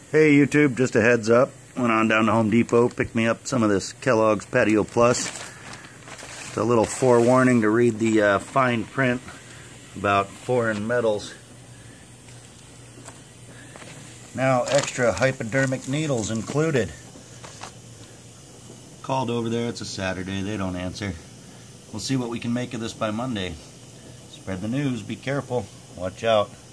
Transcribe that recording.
Hey YouTube, just a heads up. Went on down to Home Depot, picked me up some of this Kellogg's Patio Plus. It's a little forewarning to read the fine print about foreign metals. Now extra hypodermic needles included. Called over there, it's a Saturday, they don't answer. We'll see what we can make of this by Monday. Spread the news, be careful, watch out.